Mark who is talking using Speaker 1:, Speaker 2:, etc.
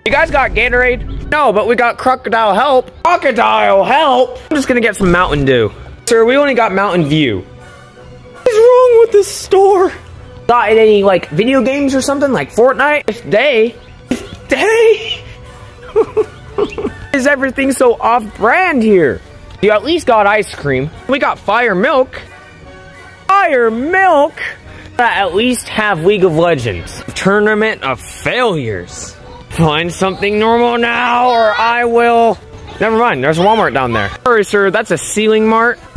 Speaker 1: You guys got Gatorade? No, but we got Crocodile Help. Crocodile Help? I'm just gonna get some Mountain Dew. Sir, we only got Mountain View. What is wrong with this store? Got any, like, video games or something? Like Fortnite? If they... Is everything so off-brand here? You at least got ice cream. We got Fire Milk. Fire Milk? I at least have League of Legends. Tournament of Failures. Find something normal now or I will... Never mind, there's a Walmart down there. Sorry, sir, that's a Ceiling Mart.